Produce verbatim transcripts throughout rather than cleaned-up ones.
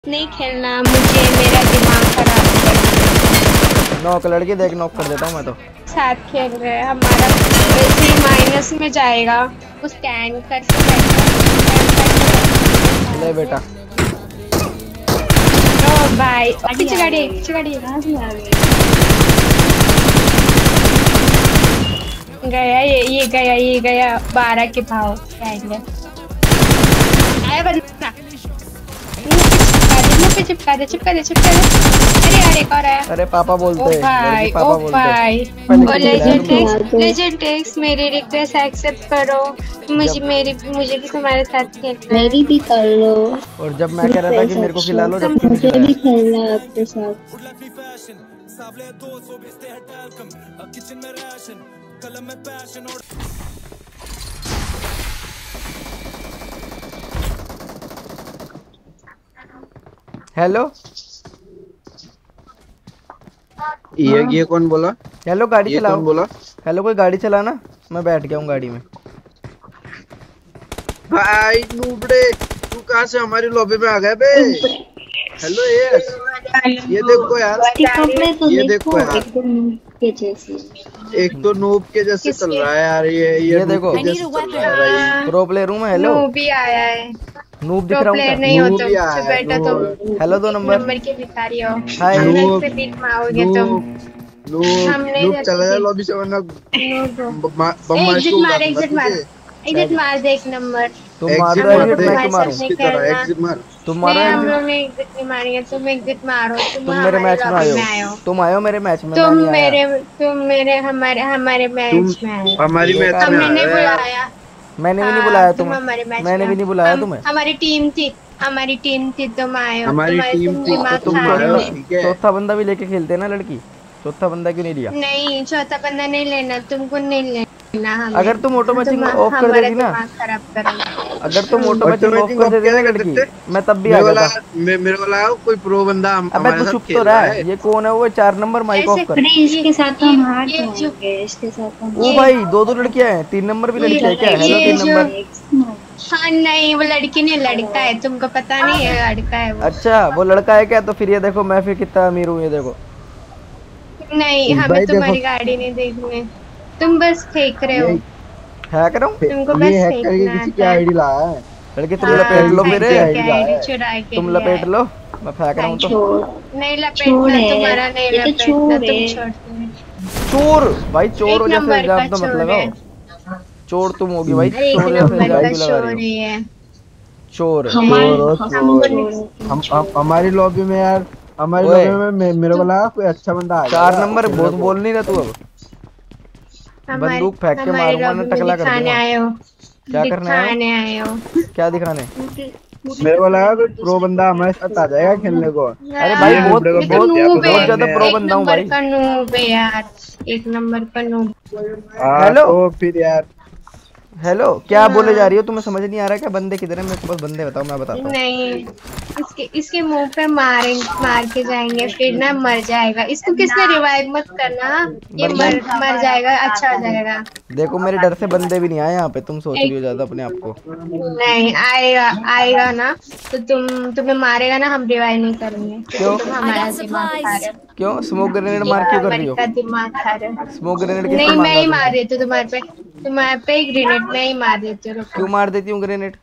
नहीं खेलना मुझे, मेरा दिमाग खराब कर। नॉक लड़की देख, नॉक कर देता हूँ मैं तो। साथ खेल रहे हैं, हमारा वैसे ही माइनस में जाएगा। उस स्टैंड करके ले बेटा। ओ भाई पीछे गाड़ी, पीछे गाड़ी गया। ये ये गया, ये गया बारह के भाव आया बंदा। मुंह पे चिपका दे, चिपका दे, चिपका दे। अरे यार एक और है। अरे पापा बोलते हैं, ओ भाई, पापा ओ बोलते भाई। हैं। ओ लेजेंड टेक्स, लेजेंड टेक्स मेरी रिक्वेस्ट एक्सेप्ट करो। मुझे मेरी मुझे भी तुम्हारे साथ खेलना है। मेरी भी कर लो। और जब मैं कह रहा था कि मेरे को खिला लो, जब तुम मुझे भी खेलना है आपके साथ। हेलो, ये ये कौन बोला? हेलो गाड़ी ये चलाओ। कौन बोला? हेलो कोई गाड़ी चलाना, मैं बैठ गया हूँ गाड़ी में। भाई नूबड़े, तू कहाँ से हमारी लॉबी में आ गया बे? हेलो यस, ये देखो यार, ये देखो यार, एक तो नूब के जैसे चल रहा है यार। ये ये, ये देखो प्रो प्लेयर हूँ मैं। हेलो नूब भी आया है। नूब दिख रहा हूँ क्या? नहीं हो नूब तुम, भी आया है, बैठो तुम। हेलो दो नंबर नंबर के भिखारी हो। हाय। नूब, से बीट मारोगे तुम। नूब नूब चला जा लॉबी से, वरना एग्जिट मार, एग्जिट मार, एग्जिट मार दे एक नंबर। तुम मारो एग्जिट एग्जिट, मार दे, मैं क्यों मारूं? इसकी तरह एग्जिट मार। तुम मारो नहीं, हम एग्जिट। लोग ने एग्जिट नहीं मारेंगे, तुम एग्जिट मारो। तुम तुम मेरे मैच में आए हो, तुम आए हो मेरे मैच में। तुम मैं नहीं मेरे आया। तुम मेरे हमारे हमारे मैच में आए। हमारी मैच में हमने नहीं आया। बुलाया। मैंने भी नहीं हाँ, बुलाया तुम तुम्हें। हमारे मैच मैंने में भी नहीं बुलाया हम, तुम्हें। हमारी टीम थी, हमारी टीम थी, तुम आए हो। हमारी तुम्हारे टीम तुम थी, दिमाग तो तुम खा आए रहे हो, हो। ठीक है। चौथा बंदा भी लेके खेलते ना लड़की। चौथा बंदा क्यों नहीं लिया? नहीं, चौथा बंदा नहीं लेना, तुमको नहीं लेना हमें। अगर तुम ऑटो मैचिंग ऑफ कर हमारा देती ना, दिमाग खराब करोगे। अगर तुम ऑटो मैचिंग ऑफ कर देती ना लड़की, मैं तब भी आ मेरे वाला जाता। मे, मेरे वाला कोई प्रो बंदा हम, अबे हमारे तू साथ चुप तो खेल रहा रहा है। है। ये कौन है वो? चार नंबर माइक ऑफ कर। इसके साथ हम हार जाएंगे, इसके साथ हम। ओ भाई दो दो लड़कियां हैं, तीन नंबर भी लड़की है क्या? हेलो तीन नंबर। हाँ नहीं, वो लड़की नहीं, लड़का है। तुमको पता नहीं है, लड़का है वो। अच्छा वो लड़का है क्या? तो फिर ये देखो मैं फिर कितना अमीर हूँ, ये देखो। नहीं, हमें तुम्हारी गाड़ी नहीं देखनी, तुम बस फेंक रहे हो। हैक रहा हूँ, तुमको बस ये हैक करके फेंकना किसी की आता है। आईडी लाया है। लड़की तुम लपेट लो मेरे। चुरा के तुम लपेट लो, मैं फेंक रहा हूँ तो। नहीं लपेटना, तुम्हारा नहीं लपेटना, तुम छोड़। चोर भाई, चोर जैसे इल्जाम तो मत लगाओ। चोर तुम होगी भाई, चोर जैसे इल्जाम भी लगा रही हो। चोर हम हमारी लॉबी में यार, हमारी लॉबी में मेरे को लगा कोई अच्छा बंदा आ चार नंबर बहुत बोल नहीं रहा तू। अब बंदूक फेंक के मारूंगा ना, टकला कर दूंगा। आए हो क्या करने आए हो? क्या दिखाने? मेरे को लगा कोई प्रो बंदा हमारे साथ आ जाएगा खेलने को। अरे भाई बहुत बहुत बहुत ज्यादा प्रो बंदा हूँ भाई। एक नंबर का नूब है यार, एक नंबर का नूब। हेलो तो फिर यार, हेलो क्या बोले जा रही हो? तुम्हें समझ नहीं आ रहा क्या? बंदे किधर है? मेरे को बस बंदे बताओ, मैं बताता हूँ। नहीं, इसके इसके मुंह पे मारें मार के जाएंगे, फिर ना मर जाएगा। इसको किसने रिवाइव मत करना, ये मर मर जाएगा, अच्छा हो जाएगा। देखो मेरे डर से बंदे भी नहीं आए यहाँ पे। तुम सोच रही हो ज्यादा अपने आप को। नहीं आएगा, आएगा ना तो तुम तुम्हें मारेगा ना, हम रिवाइव नहीं करेंगे। क्यों? तुम हमारा दिमाग खा रहे हो। क्यों? स्मोक ग्रेनेड मार क्यों कर रही हो? दिमाग खा रहे हो। स्मोक ग्रेनेड किसने नहीं, मैं ही मारा? मार रही थी तुम्हारे पे, तुम्हारे पे ग्रेनेड मैं ही मार देती हूँ। क्यों मार देती हूँ ग्रेनेड?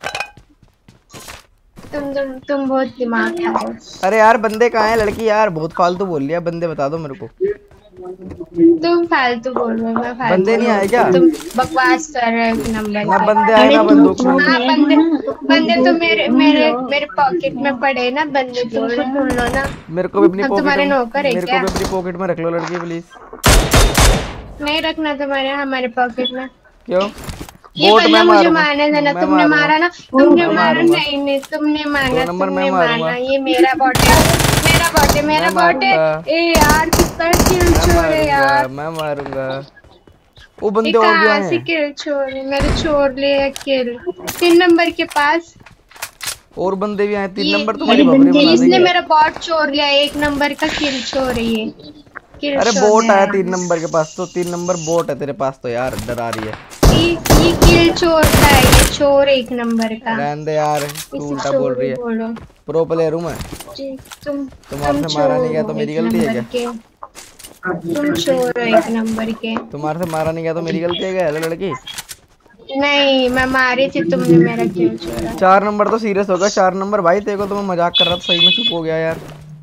तुम तुम तुम बहुत दिमाग खा रहे हो। अरे यार बंदे कहाँ हैं? लड़की यार बहुत फालतू बोल लिया। बंदे बता दो मेरे को। तुम फालतू बोल रहे हो, मैं फालतू। बंदे नहीं आए क्या? तुम बकवास कर रहे हो नंबर। ना बंदे आए ना बंदूक। हाँ बंदे, बंदे तो मेरे मेरे मेरे पॉकेट में पड़े ना बंदे, तुम खुद ढूंढ लो ना। मेरे को भी अपनी पॉकेट तुम्हारे में नौकर है मेरे क्या? को भी अपनी पॉकेट में रख लो लड़की प्लीज। नहीं रखना तुम्हारे हमारे पॉकेट में। क्यों? ये बंदा मुझे मारने देना। तुमने मारा ना, तुमने मारा। नहीं नहीं तुमने मारा, तुमने मारा। ये मेरा बॉट है, मेरा बॉट है, मेरा बॉट है। ए यार कितना किल छोड़ है यार। मैं मारूंगा। वो बंदे और भी आए हैं। किल छोड़, मेरे छोड़ ले किल तीन नंबर के पास। और बंदे भी आए। तीन नंबर तुम्हारी बबरी बना देंगे। इसने मेरा बॉट छोड़ लिया, एक नंबर का किल छोड़ रही है। अरे बोट आया तीन नंबर के पास, तो तीन नंबर बोट है तेरे पास तो यार। डरा रही है। ये ये किल चोर का है, ये चोर एक नंबर का। रहने दे यार, तू उल्टा बोल रही है। प्रो प्लेयर हूँ मैं। तुम तुम्हारे से मारा नहीं गया तो मेरी गलती है क्या? तुम चोर हो एक नंबर के। तुम्हारे से मारा नहीं गया तो मेरी गलती है क्या? हेलो लड़की। नहीं मैं मारी थी, तुमने मेरा क्यों छोड़ा? चार नंबर तो सीरियस हो गया। चार नंबर भाई तेरे को तो मैं मजाक कर रहा था, सही में चुप हो गया यार।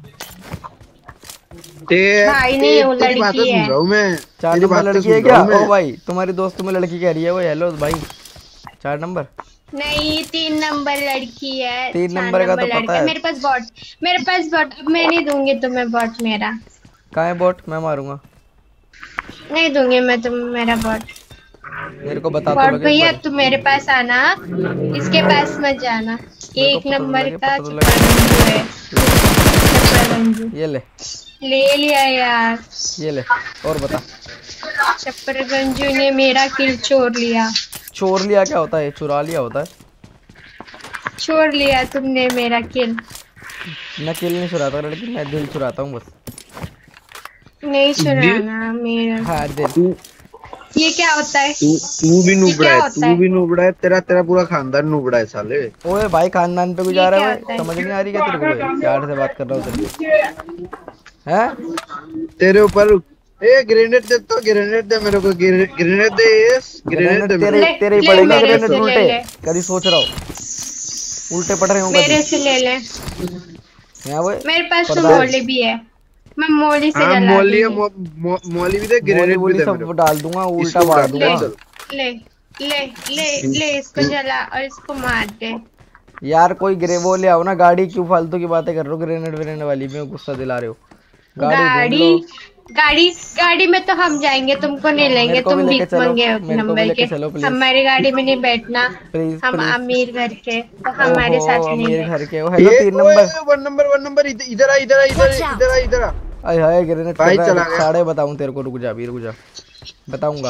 भाई नहीं वो लड़की है। चार नंबर लड़की है क्या? ओ भाई तुम्हारी दोस्त तुम्हें लड़की कह रही है वो। हेलो भाई चार नंबर नहीं तीन नंबर लड़की है। तीन नंबर का तो पता है। मेरे पास बॉट, मेरे पास बॉट। अब मैं नहीं दूंगी तुम्हें बॉट मेरा। कहाँ है बॉट? मैं मारूंगा। नहीं दूंगी मैं तुम मेरा बॉट। मेरे को बता बॉट भैया तुम मेरे पास आना, इसके पास मत जाना। एक नंबर का है। ये ले ले लिया यार। ये ले और बता। चप्पर गंजू ने मेरा किल चोर लिया। चोर लिया क्या होता है? चुरा लिया होता है। चोर लिया तुमने मेरा किल। मैं किल नहीं चुराता लड़की, मैं दिल चुराता हूँ बस। नहीं चुराना मेरा। हाँ दिल। ये क्या होता है? तू तू भी नुबड़ा है, तू भी नुबड़ा है, तेरा तेरा पूरा खानदान नुबड़ा है साले। ओए भाई खानदान पे गुजारा है, समझ नहीं आ रही क्या तेरे को? प्यार से बात कर रहा हूँ तेरे हैं? तेरे ऊपर ए ग्रेनेड दे तो ग्रेनेड दे मेरे को। ग्रेनेड दे यस ग्रेनेड दे। तेरे तेरे ही पड़ेगा ग्रेनेड उल्टे। कभी सोच रहा हूँ उल्टे पड़ रहे हो। मेरे से ले ले। मेरे पास तो मोली भी है, मैं मोली से जला मोली मोली भी दे ग्रेनेड भी दे। सब डाल दूंगा, उल्टा मार दूंगा। ले ले ले ले इसको जला और इसको मार दे। यार कोई ग्रे वो ले आओ ना। गाड़ी क्यों फालतू की बातें कर रहे हो? ग्रेनेड व्रेनेड वाली में गुस्सा दिला रहे हो। गाड़ी गाड़ी गाड़ी में तो हम जाएंगे, तुमको नहीं लेंगे। तुम भीख मांगे नंबर के। हमारी गाड़ी में नहीं बैठना। हम अमीर घर के, तो हमारे साथ नहीं। घर के। हेलो तीन number one number one number इधर आ इधर आ इधर इधर आ इधर आ। अरे हाय ग्रेनेड भाई चला गया। साढ़े बताऊं तेरे को, रुक जा अभी रुक जा बताऊंगा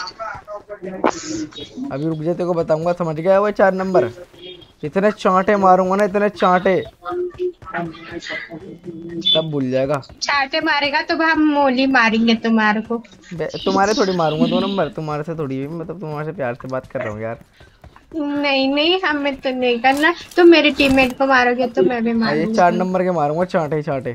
अभी रुक जा तेरे को बताऊंगा। समझ गया वो चार नंबर? इतने चांटे मारूंगा ना, इतने चांटे तब भूल जाएगा। चांटे मारेगा तो हम मोली मारेंगे तुम्हारे को। तुम्हारे थोड़ी मारूंगा दो नंबर, तुम्हारे से थोड़ी। मतलब तुम्हारे से प्यार से बात कर रहा हूँ यार। नहीं नहीं हमें तो नहीं करना। तुम मेरे टीममेट को मारोगे तो मैं भी मारूंगा। चार नंबर के मारूंगा चांटे चांटे।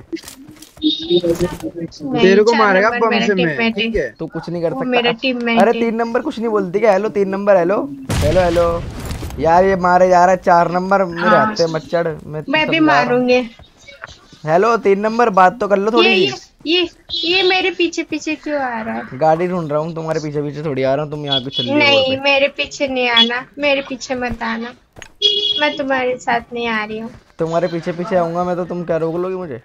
तेरे को मारेगा बम से मैं, ठीक है? तू कुछ नहीं कर सकता। मेरा टीममेट। अरे तीन नंबर कुछ नहीं बोलती क्या? हेलो तीन नंबर। हेलो हेलो हेलो यार ये मारे जा रहा है चार नंबर। मेरे हाथ पे मत चढ़। मैं, मैं भी मारूंगी। हेलो तीन नंबर बात तो कर लो थोड़ी। ये ये ये मेरे पीछे पीछे क्यों आ रहा है? गाड़ी ढूंढ रहा हूँ, तुम्हारे पीछे पीछे थोड़ी आ रहा हूँ। तुम यहाँ पे चल रही हो। नहीं मेरे पीछे नहीं आना, मेरे पीछे मत आना। मैं तुम्हारे साथ नहीं आ रही हूँ। तुम्हारे पीछे पीछे आऊंगा मैं तो तुम क्या रोक लोगी मुझे?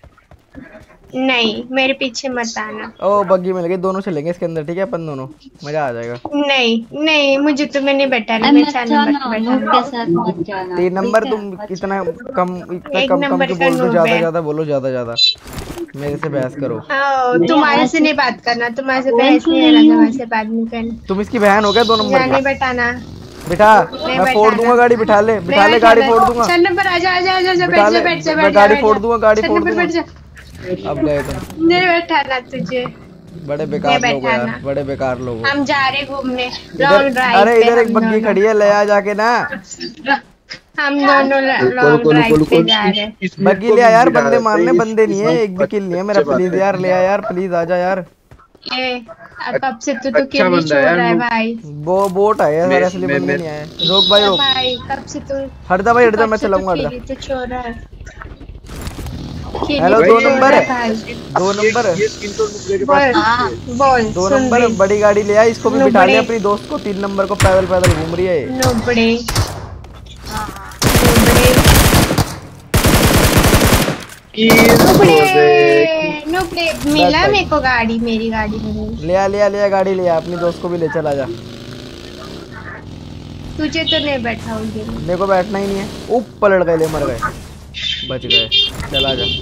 नहीं मेरे पीछे मत आना। ओ बग्गी मिल गई, दोनों चलेंगे इसके अंदर, ठीक है? अपन दोनों मजा आ जाएगा। नहीं नहीं मुझे तुम्हें नहीं बैठाना। मैं चार नंबर के साथ मत जाना। तीन नंबर तुम कितना कम इतना कम कम क्यों बोल दो? ज्यादा ज्यादा बोलो, ज्यादा ज्यादा मेरे से बहस करो। तुम्हारे से नहीं बात करना, तुम्हारे से बहस नहीं करना, तुम्हारे से बात नहीं करना। तुम इसकी बहन हो गया? दो नंबर नहीं बैठाना। बिठा, मैं फोड़ दूंगा गाड़ी। बिठा ले बिठा ले गाड़ी फोड़ दूंगा। चार नंबर आजा आजा आजा बैठ जा बैठ जा। गाड़ी फोड़ दूंगा गाड़ी फोड़ दूंगा। अब गए तुम। नहीं बैठाना तुझे। बड़े बेकार लोग यार, बड़े बेकार लोग। हम जा रहे घूमने लॉन्ग ड्राइव। अरे इधर एक बग्गी खड़ी है, ले आ जाके ना। हम दोनों लॉन्ग ड्राइव पे जा रहे हैं। बग्गी ले आ यार, बंदे मारने बंदे नहीं है, एक भी किल नहीं है मेरा। प्लीज यार ले आ यार, प्लीज आजा यार। अब से तो तू किल नहीं छोड़ रहा है भाई। वो बोट है यार, असली बंदे नहीं आए। रोक भाई रोक भाई। कब से तू हट जा भाई, हट जा, मैं चलाऊंगा। हट जा। तो छोड़ रहा है। हेलो दो नंबर दो नंबर बोल। दो नंबर बड़ी गाड़ी ले आ, इसको भी बिठा ले अपनी दोस्त को। तीन नंबर को पैदल पैदल घूम रही है। नुबड़े नुबड़े नुबड़े मिला मेरे को गाड़ी, मेरी गाड़ी में। ले आ ले आ ले आ गाड़ी ले आ, अपनी दोस्त को भी ले चला जा। तुझे तो नहीं बैठाऊंगी। मेरे को बैठना ही नहीं है। ऊपर पलट गए, ले मर गए, बच गए। चला जा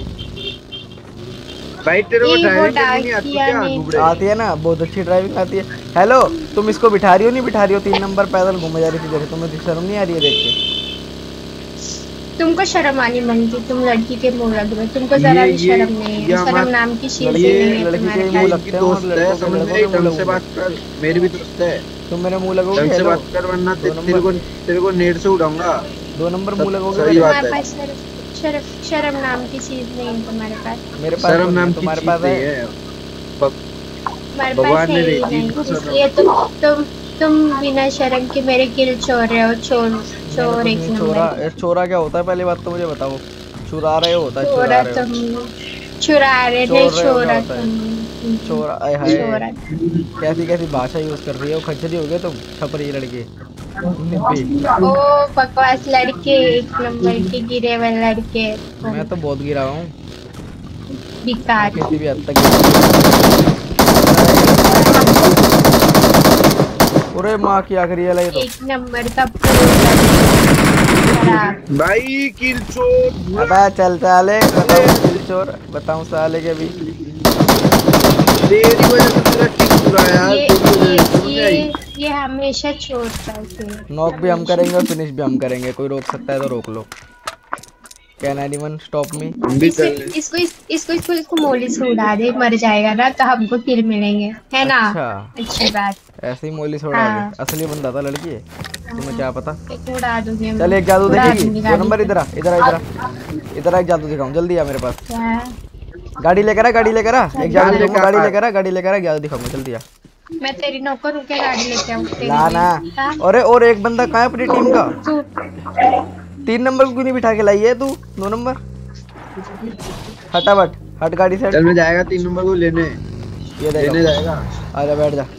भाई। तेरे को ड्राइविंग नहीं आती क्या? आती है ना, बहुत अच्छी ड्राइविंग आती है। हेलो तुम इसको बिठा रही हो नहीं बिठा रही हो? तीन नंबर पैदल घूमे जा रही थी, तुम्हें शर्म नहीं आ रही है देख के? तुमको शर्म आनी बनती, तुम लड़की के मुंह लग रहे हो। तुमको जरा भी शर्म नहीं है। शर्म नाम की चीज नहीं है। लड़की के मुंह लगते हैं और लड़कों के ढंग से बात कर। मेरी भी दोस्त है, तुम मेरे मुंह लगोगे? ढंग से बात कर वरना तेरे को तेरे को नेट से उड़ाऊंगा। दो नंबर मुंह लगोगे? सही बात है। शर्म शर्म नाम की चीज नहीं है तुम्हारे पास। मेरे पास शर्म नाम की तुम्हारे चीज पास नहीं है। है। तुम्हारे पास भगवान है ने ही भेजी नहीं, इनको शर्म। इसलिए तुम तुम तुम बिना शर्म के मेरे किल छोड़ रहे हो। चोर मैंने चोर कुछ एक नहीं छोरा। नंबर। ये छोरा क्या होता है पहली बात तो मुझे बताओ। चुरा रहे हो होता है, चुरा चोरा रहे हो। तुम चुरा रहे चोर नहीं, रहे हो क्या चोरा होता है? तुम चोरा, आय हाय चोरा। कैसी कैसी भाषा यूज कर रही हो। खचरी हो गए तुम, छपरी लड़के। निब्बी। ओ बकवास लड़के, एक नंबर के गिरे हुए लड़के। मैं तो बहुत गिरा हूँ, बिकार। किसी भी हद तक गिरा। पूरे माँ की आखिरी है ये तो। एक नंबर का खराब। भाई किल चोर। अबे चल साले, बताऊं किल चोर, बताऊं साले के भी। तेरी वजह से मेरा किल पूरा यार। ये तेरी वजह से समझ ये आई। ये हमेशा छोड़ता है। नॉक भी हम करेंगे और फिनिश भी हम करेंगे। कोई रोक सकता है तो रोक लो। Can anyone stop me? हम भी इसको कर ले। इसको इसको इसको इसको मोली से उड़ा दे, मर जाएगा ना तो हमको किल मिलेंगे, है ना? अच्छा, अच्छी बात। ऐसे ही मोली छोड़ा हाँ। दे। असली बंदा था, लड़की है, तुम्हें क्या पता। एक उड़ा दूंगी मैं। चल एक जादू उड़ा देखेगी। दूंगी दो गाड़ी नंबर से। इधर आ, इधर आ, इधर आ, इधर आ, एक जादू दिखाऊं। जल्दी आ मेरे पास। क्या? गाड़ी लेकर आ, गाड़ी लेकर आ, एक जादू गाड़ी दिखाऊं। लेकर गाड़ी आ। लेकर आ, गाड़ी लेकर आ, एक जादू दिखाऊंगा। जल्दी आ। मैं तेरी नौकर हूँ क्या? गाड़ी लेके आऊँ तेरी ला ना। भी? हाँ? अरे और एक बंदा कहाँ है अपनी टीम का? तू तीन नंबर को क्यों नहीं बिठा के लाई है तू? दो नंबर हटावट, हट गाड़ी से। चल मैं जाएगा तीन नंबर को लेने। ये लेने देखो, जाएगा। अरे बैठ जा,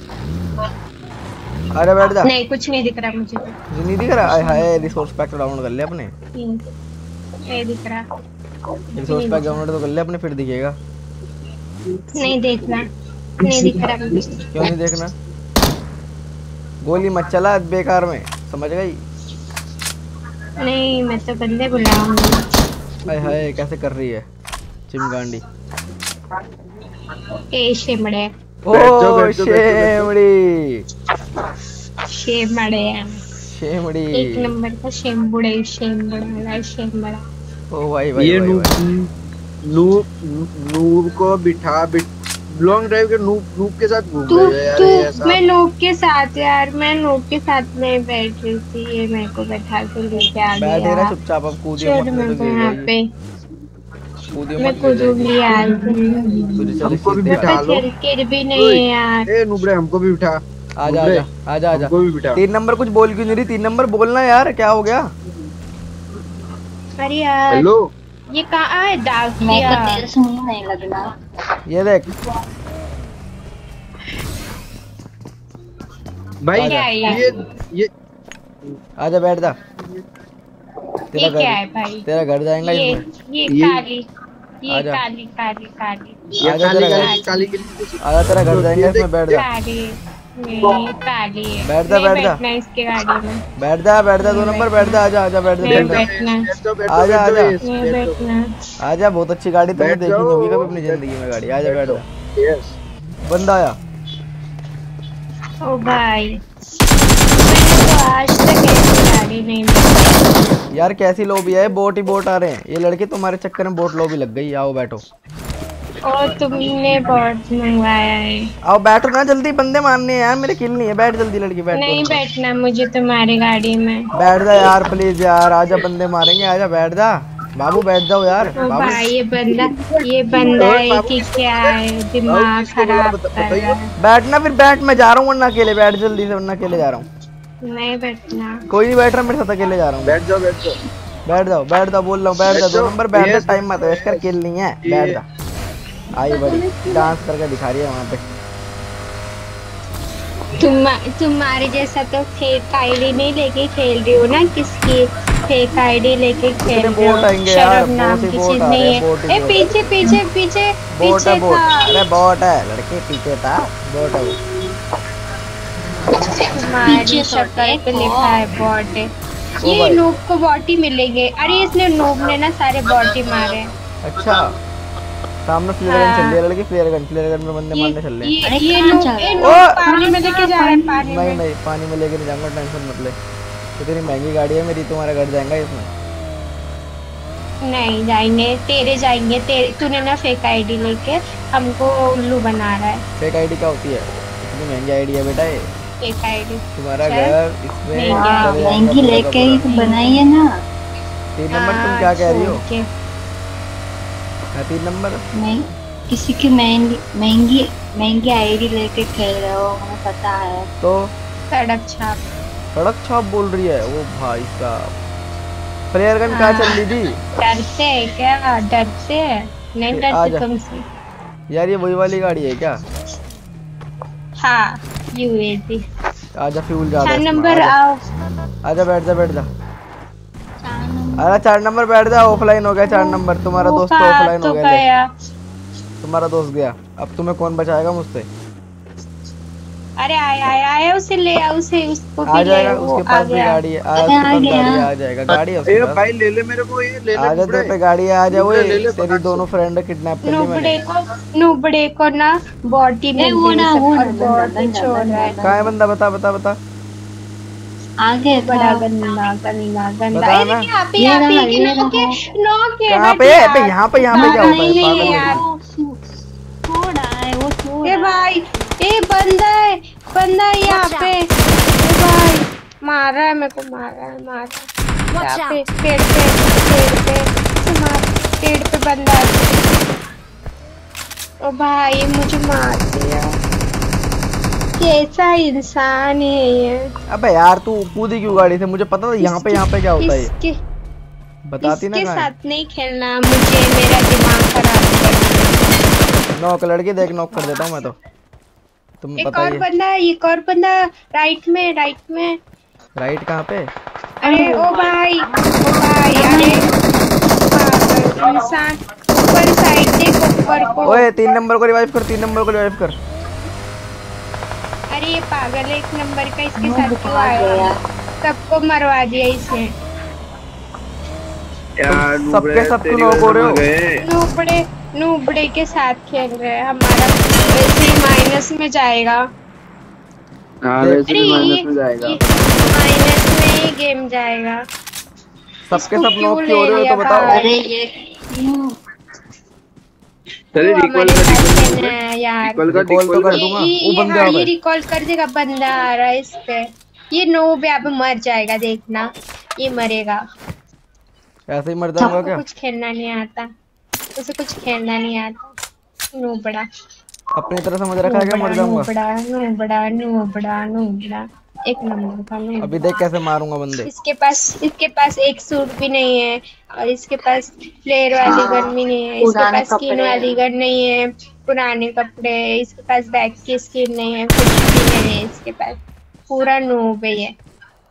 अरे बैठ जा। नहीं, कुछ नहीं दिख रहा मुझे तो। जो नहीं दिख रहा, आय हाय रिसोर्स पैक डाउनलोड कर ले अपने। नहीं दिख रहा। रिसोर्स पैक डाउनलोड तो कर ले अपने, फिर दिखेगा। नहीं देखना, नहीं दिख रहा मुझे। क्यों नहीं देखना? गोली मत चला बेकार में, समझ गई? नहीं, मैं तो बंदे बुलाऊंगी। आय हाय कैसे कर रही है चिमगांडी। ए शेमड़े, ओ बैठ जाओ, बैठ जाओ, बैठ जाओ, बैठ शेमड़ी, शेमड़े शेमड़ी। एक नंबर का शेमबुड़े, शेमबड़ा शेमबड़ा। ओ भाई भाई ये भाई, नूब भाई। नूब नूब को बिठा बिठ लॉन्ग ड्राइव के नूब नूब के साथ घूम तू रहे हो यार। तू ये ऐसा मैं नूब के साथ यार, मैं नूब के साथ में बैठ रही थी, ये मेरे को बैठा के लेके आ गया। बैठे रहा चुपचाप, अब कूदियो चल मत, मैं नहीं तो तो गिर यहाँ जाएगी। पे कूदियो मैं मत, गिर जाएगी। कूदूंगी यार। तुझे चल हमको भी सीधे बिठा आ। लो। खेल भी नहीं है यार। ए नूबड़े हमको भी बिठा। आजा नूबड़े, आजा आजा आजा। हमको भी बिठा। तीन नंबर कुछ बोल क्यों नहीं रही? तीन नंबर बोलना यार, क्या हो गया? अरे यार हेलो ये कहाँ है? डाक मेरे दिया। को तेरे से मुंह नहीं लगना। ये देख भाई क्या है ये? ये ये आजा, बैठ जा। तेरा ये क्या घर, है भाई? तेरा घर जाएगा ये इसमें। ये ये- काली, ये आजा। काली काली काली ये आजा काली तेरा काली घर, काली काली आजा तेरा घर जाएगा इसमें। बैठ जा, काली नहीं काली है। बैठ जा, नहीं बैठ जा। बैठना इसके गाड़ी में, बैठ जा, बैठ जा। दो नंबर बैठ जा, आजा आजा, बैठ जा, नहीं बैठ जा। बैठना, बैठ जाओ, बैठ आजा, जाओ, बैठ आजा। जाओ, yes, नहीं बैठ जाओ। बैठना। आजा, बहुत अच्छी गाड़ी तुमने बैठ देखी नहीं जाओ। होगी कभी अपनी जिंदगी में गाड़ी। आजा बैठ जा। Yes। बंदा आया। ओ भाई मैंने तो आज तक ऐसी गाड़ी नहीं देखी। यार कैसी लॉबी है, बोट ही बोट आ रहे हैं ये लड़के। तुम्हारे चक्कर में बोट लॉबी लग गई। आओ बैठो, और तुमने बहुत मंगवाया है। आओ बैठो ना जल्दी, बंदे मारने हैं यार, मेरे किल नहीं है। बैठ जल्दी लड़की, बैठ। नहीं बैठना मुझे तुम्हारी गाड़ी में। बैठ जा यार प्लीज यार, आजा, बंदे मारेंगे। आजा बैठ जा बाबू, बैठ जाओ यार ओ बाबू। भाई ये बंदा ये बंदा है कि क्या है, दिमाग खराब कर रहा है। बैठना फिर, बैठ। मैं जा रहा हूँ वरना अकेले। बैठ जल्दी से वरना अकेले जा रहा हूँ। नहीं बैठना। कोई नहीं बैठ रहा मेरे साथ, अकेले जा रहा हूँ। बैठ जाओ, बैठ जाओ। बैठ जाओ, बैठ जाओ, बोल रहा हूँ बैठ जा। बैठ दो जाओ। नंबर बैठ जा, Yes। टाइम मत वेस्ट कर, किल नहीं है। बैठ जा। आई बड़ी डांस करके दिखा रही है वहाँ पे। तुम तुम्हारे जैसा तो फेक आईडी नहीं लेके खेल रही हो ना, किसकी फेक आईडी लेके खेल रही बोट आएंगे हो। यार, शर्म नाम बोट ही की बोट चीज आ रहे नहीं हैं, बोट ही है। ए बोट। पीछे पीछे पीछे बोट है पीछे बोट, था। अरे बोट है लड़के, पीछे था। बोट है वो। तुम्हारी पीछे तो शक्ल पे देखो। लिखा है बॉट। ओ ये भाई। नूब को बॉट ही मिलेंगे। अरे इसने नूब ने ना सारे बॉट ही मारे। अच्छा, सामने फ्लेयर गन चल रही है लड़की। फ्लेयर गन, फ्लेयर गन में बंदे ये मारने चल रहे हैं। ये अरे ये कहाँ नूब जा रहा ए है? नूब ओ! पानी में लेके जा रहा है, पानी नहीं में। नहीं, पानी में लेके नहीं जाऊंगा, टेंशन मत ले। इतनी महंगी गाड़ी है मेरी, तुम्हारा घर जाएगा इसमें। नहीं जाएंगे, तेरे जाएंगे। तेरे तूने ना फेक आईडी लेके हमको उल्लू बना रहा है। फेक आईडी क्या होती है? इतनी महंगी आईडी है बेटा ये। फेक आईडी तुम्हारा चल। घर इसमें नहीं, चले क्या? जाएगा महंगी पूरा का लेके ही पूरा। तो बनाई है ना। तीन नंबर तुम क्या कह रही हो? क्या तीन नंबर? नहीं, किसी की महंगी महंगी महंगी आईडी लेके खेल रहे हो, हमें पता है। तो सड़क छाप सड़क छाप बोल रही है वो भाई साहब। प्लेयर गन कहाँ चल रही थी? डरते है क्या? डरते है? नहीं डरते तुमसे यार। ये वही वाली गाड़ी है क्या? हाँ यूएवी। आजा फ्यूल ज्यादा चार नंबर आओ। आजा बैठ जा बैठ जा। अरे चार नंबर बैठ जा। ऑफलाइन हो गया चार नंबर। तुम्हारा दोस्त तो ऑफलाइन हो गया। तुम्हारा दोस्त गया। अब तुम्हें कौन बचाएगा मुझसे? अरे आया आया आया उसे ले आ, उसे उसको भी आ जाएगा। ले, उसके पास भी गाड़ी है। उसके पास गाड़ी है, आ जाएगा। गाड़ी है उसके पास। भाई ले ले मेरे को, ये ले ले। आ जा तेरे पे गाड़ी है, आ जा। वो तेरी दोनों फ्रेंड किडनैप कर ली मैंने। नुबड़े को नुबड़े को ना बॉडी में वो ना वो बॉडी छोड़ रहा है। कहाँ है बंदा? बता बता बता। आगे बड़ा गंदा गंदा गंदा। बता ना। यहाँ पे यहाँ पे नॉक है नॉक है। कहाँ पे? पे यहाँ पे यहाँ पे क्या होता है? थोड़ा है वो थोड़ा। ए भाई ए बंदा है बंदा है यहाँ पे। ए भाई मार रहा है मेरे को, मार रहा है मार रहा है। यहाँ पे पेड़ पे पेड़ पे मार, पेड़ पे बंदा है। ओ भाई मुझे मार दिया। कैसा इंसान है ये? अबे यार तू कूदी क्यों गाड़ी से? मुझे पता था यहाँ पे यहाँ पे क्या होता है। इसके, बताती ना। इसके साथ नहीं खेलना मुझे, मेरा दिमाग खराब कर। नॉक लड़की देख, नॉक कर देता हूँ मैं तो। तुम एक बताइए। और बंदा, एक और बंदा राइट में राइट में। राइट कहाँ पे? अरे ओ भाई ओ भाई अरे इंसान ऊपर साइड देख ऊपर को। ओए तीन नंबर को रिवाइव कर, तीन नंबर को रिवाइव कर। अरे ये पागल है, एक नंबर का इसके साथ क्यों आया? सबको मरवा दिया इसने। सबके सब क्यों नॉक हो रहे हो? नूबड़े नूबड़े के साथ खेल रहे हैं। हमारा वैसे ही माइनस में जाएगा। हाँ वैसे ही माइनस में जाएगा। माइनस में ही गेम जाएगा। सबके सब नॉक क्यों हो रहे हो तो बताओ। अरे ये चलिए रिकॉल कर यार, रिकॉल कर दूंगा। वो बंदा ये रिकॉल कर देगा। बंदा आ रहा है इस पे। ये नो पे अब मर जाएगा, देखना ये मरेगा। ऐसे ही मर जाऊंगा क्या? कुछ खेलना नहीं आता उसे, कुछ खेलना नहीं आता। नो बड़ा अपनी तरह समझ रखा है क्या मर जाऊंगा? बड़ा नो बड़ा नो बड़ा नो बड़ा एक नंबर का नो। अभी देख कैसे मारूंगा बंदे। इसके पास इसके पास एक सूट भी नहीं है और इसके पास फ्लेयर वाली गन भी नहीं है। इसके पास स्किन वाली गन नहीं है, पुराने कपड़े। इसके पास बैग की स्किन नहीं है, कुछ भी नहीं है इसके पास। पूरा नूब है ये,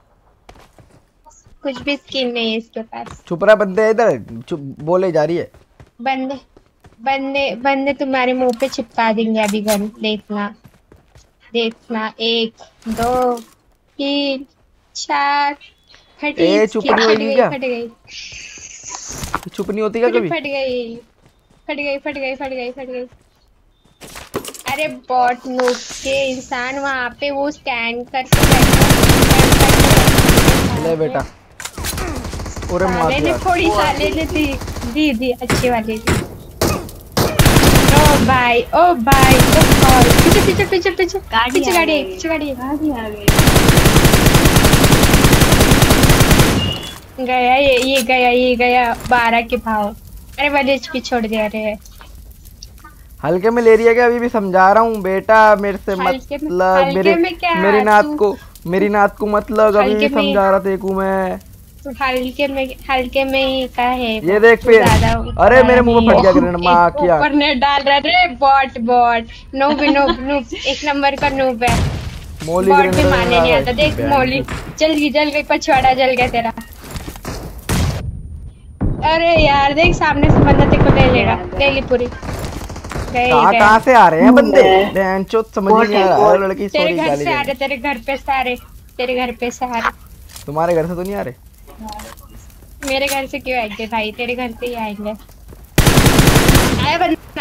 कुछ भी स्किन नहीं है इसके पास। छुप रहा बंदे इधर, चुप बोले जा रही है। बंदे बंदे बंदे तुम्हारे मुंह पे चिपका देंगे अभी गन। देखना देखना। एक दो तीन चार। फटी ए चुप नहीं होगी क्या? फट गई चुप नहीं होती क्या कभी? फट गई फट गई फट गई फट गई फट गई। अरे बॉट नूब के इंसान वहाँ पे वो स्कैन करके बैठा। ले बेटा। पूरे साले ने थोड़ी साले ने दी दी दी अच्छी वाली दी। ओ भाई ओ भाई ओ भाई पीछे पीछे पीछे पीछे पीछे गाड़ी है, पीछे गाड़ी है। गाड़ी आ गई। गया ये ये गया ये गया बारह के भाव। अरे वाले एचपी छोड़ दिया रे। हल्के में ले रही है क्या? अभी भी समझा रहा हूँ बेटा, मेरे से मतलब मेरे मेरी नात को मेरी नात को मतलब अभी भी समझा रहा देखू मैं। तो हल्के में हल्के में ही का है ये देख फिर। अरे मेरे मुंह में फट गया ग्रेनेड। मां क्या ऊपर ने डाल रहा रे। Bot bot noob noob noob एक नंबर का नूब है। मोली बॉट भी मारने नहीं आता। देख मोली जल गई जल गई पछवाड़ा जल गया तेरा। अरे यार देख सामने से बंदा तेरे को ले लेगा। ले ली पूरी। कहाँ कहाँ से आ रहे हैं बंदे? बेंचो समझ नहीं आ रहा है। लड़की तेरे घर से आ रहे, तेरे घर पे सारे तेरे घर पे सारे। तुम्हारे घर से तो नहीं आ रहे? मेरे घर से क्यों आएंगे भाई? तेरे घर से ही आएंगे। आया बंदा।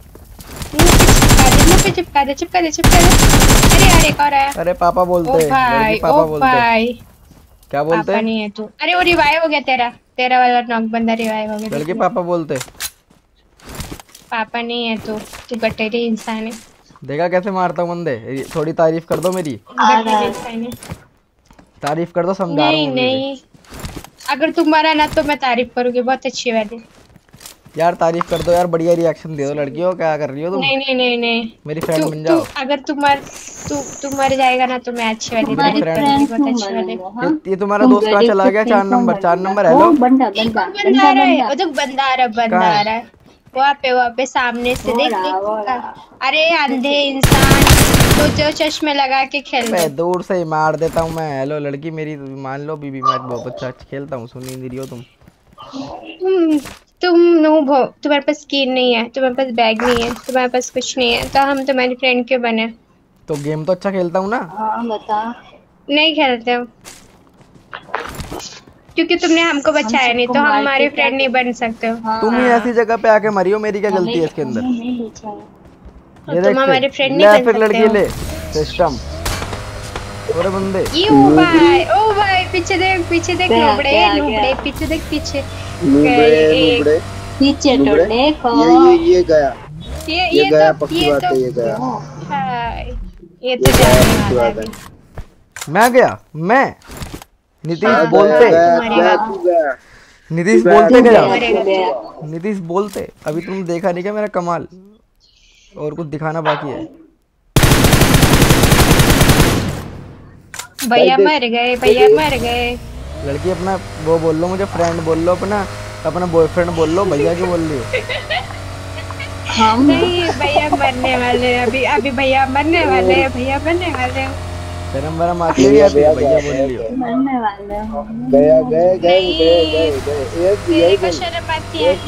मुंह पे चिपका दे चिपका दे चिपका दे। अरे यार एक और है। अरे पापा बोलते हैं। भाई पापा ओ बोलते भाई क्या बोलते हैं? नहीं है तू। अरे वो रिवाइव हो गया तेरा तेरा वाला नॉक बंदा रिवाइव हो गया। लड़के पापा बोलते। पापा नहीं है तू तू गटेरी इंसान है। देखा कैसे मारता हूँ बंदे? थोड़ी तारीफ कर दो मेरी। गटेरी इंसान है। तारीफ कर दो, समझा रहा हूँ। नहीं नहीं अगर तुम्हारा ना तो मैं तारीफ करूंगी, बहुत अच्छी बात है यार। तारीफ कर दो यार, बढ़िया रिएक्शन दे दो। लड़की हो, क्या कर रही हो तुम? नहीं नहीं नहीं नहीं मेरी फ्रेंड बन जाओ। अगर तुम मर तू तुम मर जाएगा ना तो मैं अच्छी वाली मेरी फ्रेंड बहुत अच्छी वाली। ये, ये तुम्हारा दोस्त कहाँ चला गया? चार नंबर, चार नंबर। हेलो, बंदा बंदा बंदा आ रहा है, वो तो बंदा आ रहा है, बंदा आ रहा है वहाँ पे, वहाँ पे सामने से देख देख। अरे अंधे इंसान तो जो चश्मे लगा के खेल रहे। मैं दूर से ही मार देता हूँ मैं। हेलो लड़की मेरी, मान लो बीबी, मैं बहुत अच्छा खेलता हूँ। सुन नहीं रही हो तुम? तुम तुम नूब हो, तुम्हारे पास स्किन नहीं है, तुम्हारे पास बैग नहीं है, तुम्हारे पास कुछ नहीं है, तो हम तुम्हारी फ्रेंड क्यों बने? तो गेम तो अच्छा खेलता हूँ ना। हाँ बता। नहीं खेलते हो क्योंकि तुमने हमको बचाया नहीं, तो हम हमारे फ्रेंड नहीं बन सकते हो। हाँ। तुम ही ऐसी जगह पे आके मरी हो, मेरी क्या गलती है इसके अंदर? ये तुम हमारे फ्रेंड नहीं बन सकते हो। लड़की ले सिस्टम। अरे बंदे, ये ओ भाई, ओ भाई पीछे देख, पीछे देख, नुबड़े नुबड़े पीछे देख, पीछे नुबड़े पीछे तो देखो। ये ये ये गया, ये ये गया, तो पक्की बात है, ये गया। हाय, ये तो जाने वाला है। मैं गया, मैं नीतीश बोलते, नीतीश बोलते गया, नीतीश बोलते। अभी तुम देखा नहीं क्या मेरा कमाल? और कुछ दिखाना बाकी है। भैया मर गए, भैया मर गए। लड़की अपना वो बोल लो, मुझे फ्रेंड बोल लो, अपना अपना बॉयफ्रेंड बोल लो। भैया क्यों बोल रही हो? हम नहीं, भैया मरने वाले हैं अभी, अभी भैया मरने वाले हैं, भैया मरने वाले हैं। शर्म वरम आती है? भैया बोल रही हो? मरने वाले हैं। गया गए गए गए गए गए। तेरे को शर्म आती है?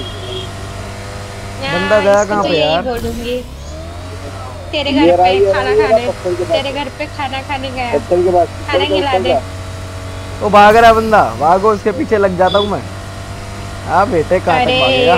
बंदा गया कहाँ पे यार? बोलूंगी तेरे घर पे खाना खाने, तेरे घर पे खाना खाने गया, खाना खिला दे। वो भाग रहा बंदा, भागो, उसके पीछे लग जाता हूँ मैं। हाँ बेटे, कहाँ तक भागेगा?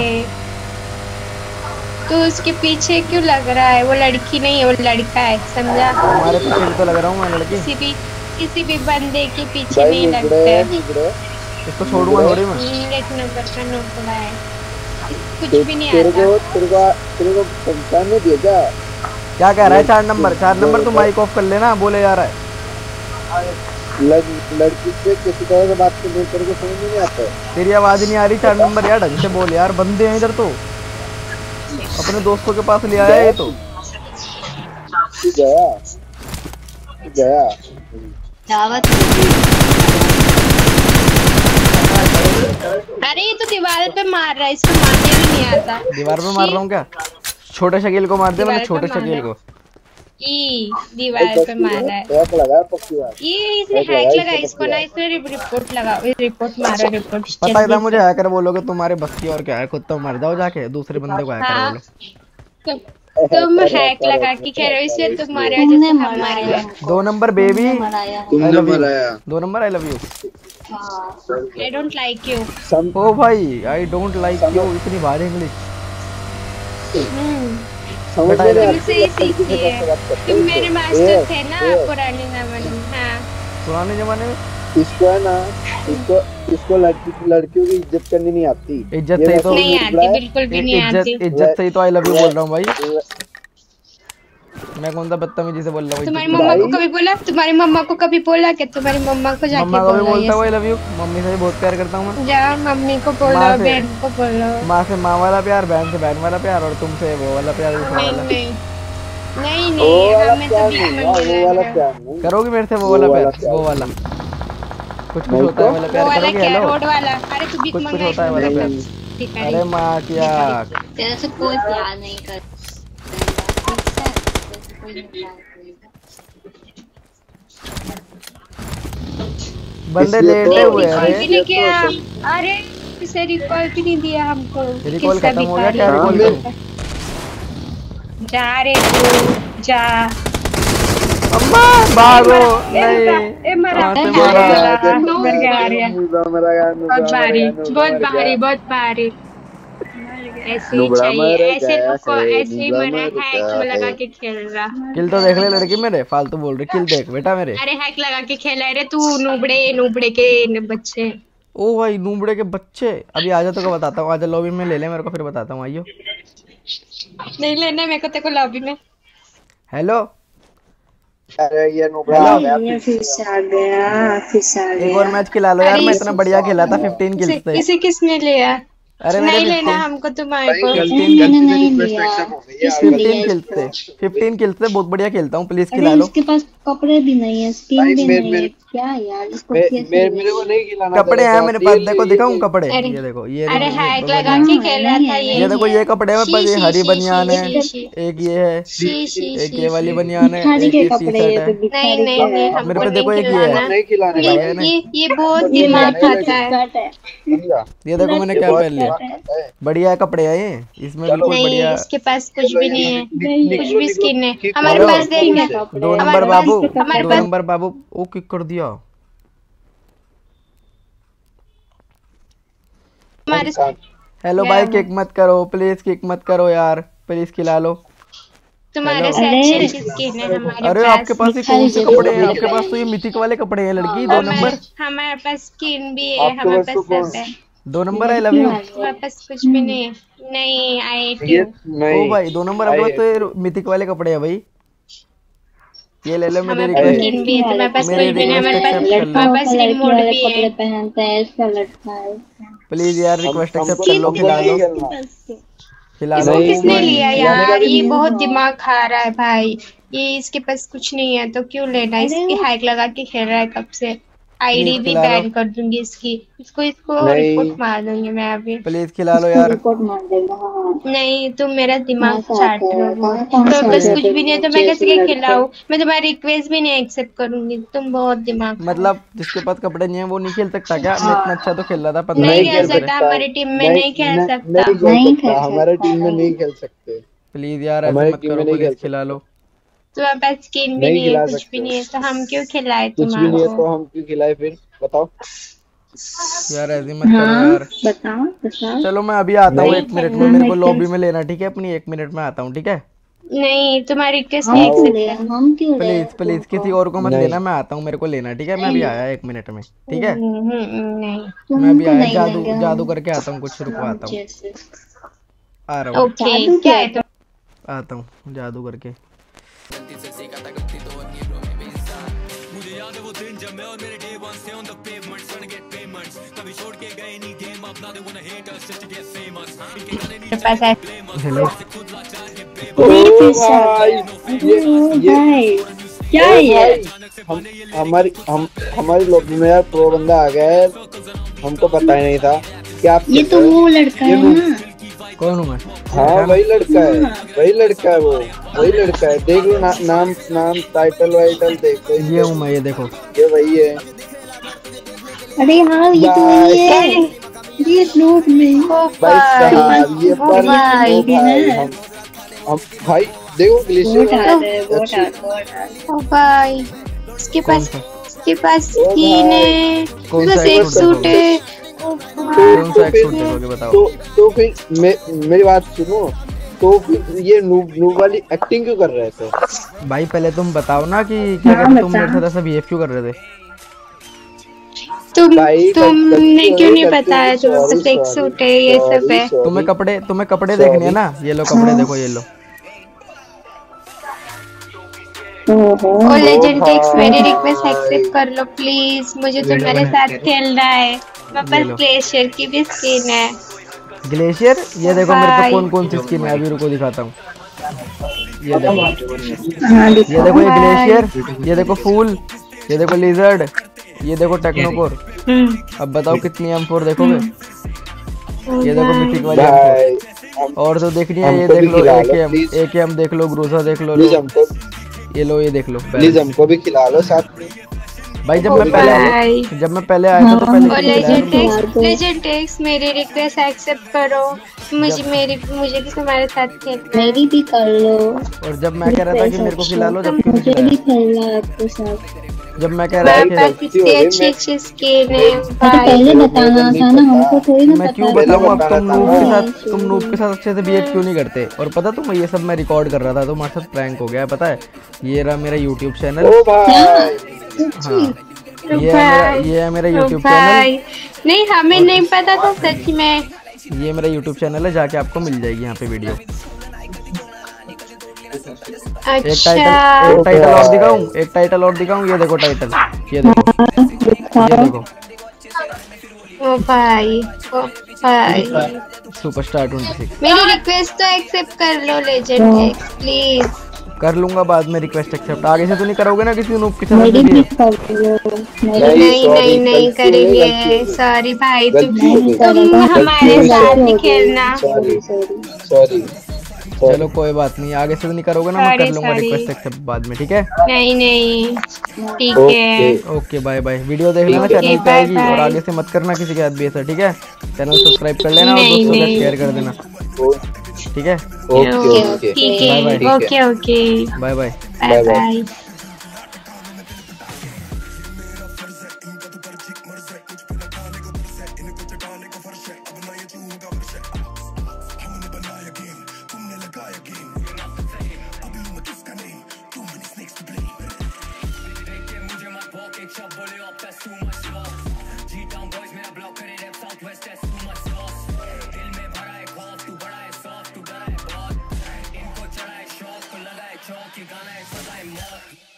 तू उसके पीछे क्यों लग रहा है? वो लड़की नहीं है, वो लड़का है, समझा? हमारे पीछे भी तो लग रहा हूँ मैं। लड़की किसी भी किसी भी बंदे के पीछे नहीं लगता है। इसको छोड़ूंगा थोड़ी मैं। एक नंबर का नोकड़ा है, कुछ भी नहीं आता। तेरे को तेरे को पहचान नहीं दिया क्या? क्या कह रहा है? चार नंबर, चार नंबर तू माइक ऑफ कर लेना, बोले जा रहा है। लड़की से किसी तरह से बात करने तेरे को समझ नहीं आता? तेरी आवाज नहीं आ रही। चार नंबर यार ढंग से बोल यार, बंदे हैं इधर तो। अपने दोस्तों के पास ले आया ये तो। गया गया दावत। अरे ये तो दीवार पे मार रहा है, इसको मारने भी नहीं आता। दीवार पे मार रहा हूँ क्या? छोटे शकील को मार दे मैंने, छोटे शकील को। ई दीवार पे मार रहा है। हैक लगा, पक्की बात। ये इसने हैक लगा, इसको ना इसने रिपोर्ट लगा, रिपोर्ट मारो, रिपोर्ट। पता था मुझे हैकर बोलोगे, तुम्हारे बस की और क्या है? खुद तो मर जाओ जाके, दूसरे बंदे को हैकर बोलो। तुम हैक लगा के कह रहे हो, इसलिए तुम्हारे वजह से हम मर गए। दो नंबर बेबी, तुमने मराया। दो number I love you. I don't like you. ओ भाई, आई डोंट लाइक यू। इतनी भारी इंग्लिश समझ में नहीं तुमसे ही सीखी है। तुम मेरे मास्टर थे ना पुराने जमाने में। हाँ, पुराने जमाने में। इसको है ना, इसको इसको लड़की लड़कियों की इज्जत करनी नहीं आती। इज्जत से ही तो नहीं आती, बिल्कुल भी नहीं आती। इज्जत इज्जत से ही तो आई लव यू बोल रहा हूँ भाई। मैं कौन सा बदतमीजी से बोल रहा हूँ? तुम्हारी मम्मा को कभी बोला? तुम्हारी मम्मा को कभी बोला कि तुम्हारी मम्मा को जाके मम्मा को भी बोलता हूँ आई लव यू। मम्मी से भी बहुत प्यार करता हूँ मैं। जा मम्मी को बोलो, बहन को बोलो। माँ से माँ वाला प्यार, बहन से बहन वाला प्यार, और तुमसे वो वाला प्यार। नहीं नहीं नहीं नहीं, हमें तो बीच में बोला। करोगी मेरे से वो वाला प्यार? वो वाला कुछ कुछ होता है वाला प्यार करोगी? हेलो, रोड वाला। अरे तू कुछ कुछ होता है वाला प्यार। अरे माँ क्या तेरे से कोई प्यार नहीं कर। बंदे लेटे हुए हैं। अरे इसे रिकॉल भी नहीं दिया हमको। रिकॉल खत्म हो गया क्या? रिकॉल जा रे तू जा। अम्मा भागो। नहीं, ए मरा कहाँ से मरा? मारा? मर गया यार। बहुत भारी, बहुत भारी, बहुत भारी। ऐसे ही चाहिए, ऐसे लोग को ऐसे ही मरा। हैक लगा के खेल रहा। किल तो देख ले लड़की मेरे, फालतू बोल रही। किल देख बेटा मेरे। अरे हैक लगा के खेला रे तू, नूबड़े नूबड़े के बच्चे। ओ भाई नूबड़े के बच्चे। अभी आजा तो को बताता हूँ, आजा लॉबी में ले ले मेरे को, फिर बताता हूँ। आइयो, नहीं लेना मेरे को तेरे को लॉबी में। हेलो अरे ये नुबड़ा आ गया, ये फिर से आ गया, फिर से आ गया। एक और मैच खिला लो यार, मैं इतना बढ़िया खेला था फिफ्टीन किल्स थे। इसे किसने लिया? अरे मेरे नहीं लेना हमको तुम्हारे को। मैंने नहीं लिया, फिफ्टीन किल्स थे, फिफ्टीन किल्स थे, बहुत बढ़िया खेलता हूँ, प्लीज खिला अरे लो। इसके पास कपड़े भी नहीं है, स्किन भी नहीं है, क्या यार इसको कैसे? मेरे को नहीं खिलाना। कपड़े हैं मेरे पास, देखो दिखाऊं कपड़े, ये देखो ये अरे हैक लगा के खेल रहा था ये। ये देखो ये कपड़े हैं पर ये हरी बनियान है, एक ये है, एक ये वाली बनियान है, एक ये टी शर्ट है। नहीं नहीं नहीं मेरे पे देखो एक ये है, नहीं खिलाने का है। ये ये बहुत दिमाग खाता है। ये देखो मैंने क्या पहन लिया, बढ़िया है कपड़े हैं ये, इसमें बिल्कुल नहीं बढ़िया। इसके पास कुछ भी नहीं है, कुछ भी स्किन है हमारे पास। देंगे दो नंबर बाबू, दो नंबर बाबू, ओ किक कर दिया। हेलो भाई, किक मत करो प्लीज, किक मत करो यार, प्लीज खिला लो। तुम्हारे से अच्छी अच्छी स्किन है हमारे अरे आपके पास ही कौन से कपड़े हैं? आपके पास तो ये मिथिक वाले कपड़े हैं लड़की। दो नंबर हमारे पास स्किन भी है, हमारे पास सब है। दो नंबर आई लव यू। हमारे पास कुछ भी नहीं है। नहीं आई हेट यू। ओ भाई दो नंबर आपके पास तो मिथिक वाले कपड़े हैं भाई, ये ले लो मेरी रिक्वेस्ट। स्किन भी है, तुम्हारे पास कुछ भी नहीं, हमारे पास हमारे पास रिमोट भी है। पहनता है इसका लड़का है। प्लीज यार रिक्वेस्ट एक्सेप्ट कर लो, खिला लो, खिला लो। किसने लिया यार? ये बहुत दिमाग खा रहा है भाई, ये इसके पास कुछ नहीं है तो क्यों लेना? इसकी हैक लगा के खेल रहा है कब से। आईडी भी बैन कर दूंगी इसकी, इसको इसको रिपोर्ट मार दूंगी मैं अभी। प्लीज खिला लो यार। रिपोर्ट मार देगा। नहीं तुम मेरा दिमाग चाट रहे हो, तो बस कुछ भी नहीं है तो मैं कैसे क्या खिलाऊं? मैं तुम्हारी रिक्वेस्ट भी नहीं एक्सेप्ट करूंगी, तुम बहुत दिमाग। मतलब जिसके पास कपड़े नहीं है वो नहीं खेल सकता क्या? मैं इतना अच्छा तो खेल रहा था, पंद्रह नहीं खेल सकता, हमारी टीम में नहीं खेल सकता, नहीं खेल हमारे टीम में नहीं खेल सकते। प्लीज यार ऐसे मत करो, प्लीज खिला लो। तुम्हारे पास स्किन भी नहीं है, कुछ भी नहीं है तो हम क्यों खिलाए कुछ भी नहीं है तुम्हारे? तो हम क्यों खिलाए फिर बताओ यार ऐसे मत करो यार। बताओ बताओ। चलो मैं अभी आता हूँ एक मिनट में, मेरे को लॉबी में लेना, ठीक है? अपनी एक मिनट में आता हूँ, ठीक है? नहीं तुम्हारी रिक्वेस्ट हम नहीं क्यों एक्सेप्ट ले हम क्यों ले प्लीज प्लीज किसी और को मत लेना, मैं आता हूँ, मेरे को लेना, ठीक है? मैं अभी आया एक मिनट में, ठीक है? नहीं। मैं अभी आया, जादू जादू करके आता हूँ, कुछ रुको आता हूँ, आ रहा हूँ, ओके क्या है? आता हूँ जादू करके। हेलो क्या है ये? हम हमारी हम हमारी लॉबी में यार प्रो बंदा आ गया है, हमको पता ही नहीं था कि आप। ये तो वो लड़का है ना? कौन हूँ मैं? हाँ वही लड़का है, वही लड़का है, वो वही लड़का है। देख लो ना, नाम नाम टाइटल वाइटल देख लो। ये हूँ मैं, ये देखो ये वही है। अरे हाँ ये तो वही है, ये लोग में भाई साहब ये पर भाई, भाई हम हम भाई देखो ग्लेशियर ओ भाई इसके पास इसके पास स्किन है, बस एक सूट है। कौन सा एक सूट देखोगे बताओ? तो तो फिर मे, मेरी बात सुनो, तो फिर ये नूब नूब वाली एक्टिंग क्यों कर रहे थे? भाई पहले तुम बताओ ना कि क्या कहते, तुम मेरे साथ ऐसा बिहेव क्यों कर रहे थे? तुम तुमने क्यों नहीं बताया? तुम्हारे पास एक सूट है, ये सब है। तुम्हें कपड़े तुम्हें कपड़े देखने हैं ना? ये लो कपड़े देखो, ये लो। ओ लेजेंड टेक्स मेरी रिक्वेस्ट एक्सेप्ट कर लो प्लीज, मुझे तुम्हारे साथ खेलना है। मेरे पास ग्लेशियर की भी स्किन है। ग्लेशियर? ये देखो मेरे पे कौन कौन सी स्किन है, अभी रुको दिखाता हूँ। ये देखो, ये देखो ये ग्लेशियर, ये देखो फूल, ये देखो लिजर्ड, ये देखो टेक्नोकोर। अब बताओ कितनी एम फोर देखोगे? ये देखो मिथिक वाली एम फोर। और तो देखनी है, ये देख लो एकेएम, एकेएम देख लो, ग्रोजा देख लो, ये लो ये देख लो। प्लीज हमको भी खिला लो साथ में भाई। जब मैं पहले जब मैं पहले आया था तो पहले लेजेंड टेक्स लेजेंड टेक्स मेरी रिक्वेस्ट एक्सेप्ट करो, मुझे मेरी मुझे भी तुम्हारे साथ खेलना। मेरी भी कर लो। और जब मैं कह रहा था कि मेरे को खिला लो, जब मुझे भी खेलना है आपके साथ। जब मैं कह रहा था कि कितनी अच्छी अच्छी स्किन है भाई, पहले बताना था ना हमको, थोड़ी ना मैं क्यों बताऊं? अब तुम नूब के साथ तुम नूब के साथ अच्छे से बिहेव क्यों नहीं करते? और पता तुम, ये सब मैं रिकॉर्ड कर रहा था, तुम्हारे साथ प्रैंक हो गया, पता है? ये रहा मेरा यूट्यूब चैनल। ओ भाई हाँ ये है मेरा ये है मेरा यूट्यूब चैनल। नहीं हमें नहीं पता था सच में। ये मेरा यूट्यूब चैनल है, जाके आपको मिल जाएगी यहाँ पे वीडियो। एक अच्छा टाइटल एक टाइटल और दिखाऊं, एक टाइटल और दिखाऊं, ये देखो टाइटल, ये देखो, ये देखो ओ भाई, ओ भाई, सुपरस्टार ट्वेंटी सिक्स। मेरी रिक्वेस्ट तो एक्सेप्ट कर लो लेजेंड एक्स प्लीज। कर लूंगा बाद में रिक्वेस्ट एक्सेप्ट, आगे से तो नहीं करोगे ना किसी नूब की तरफ मेरी से भी भी? कर दियो, मेरी नहीं sorry, नहीं नहीं गलती हो गई, करेंगे, गलती हो गई। सॉरी भाई, तुम गलती हो गई, तुम हमारे गलती हो साथ गई, ही खेलना। Sorry sorry sorry. चलो कोई बात नहीं, आगे से तो नहीं करोगे ना, मैं कर सॉरी लूंगा सॉरी, रिक्वेस्ट एक्सेप्ट बाद में, ठीक है? नहीं नहीं ठीक ओके है, ओके बाय बाय। वीडियो देख लेना, ओके, चैनल पे बाय आएगी, और बाय। आगे से मत करना किसी के साथ भी ऐसा, ठीक है? चैनल सब्सक्राइब कर लेना और नहीं दोस्तों के नहीं, शेयर कर देना, ठीक है? ओके ओके ठीक बाय बाय। है, okay okay, bye bye. Bye bye. इनको चढ़ाए शौक, लगाए चौक, ये गाना है सदा मौत।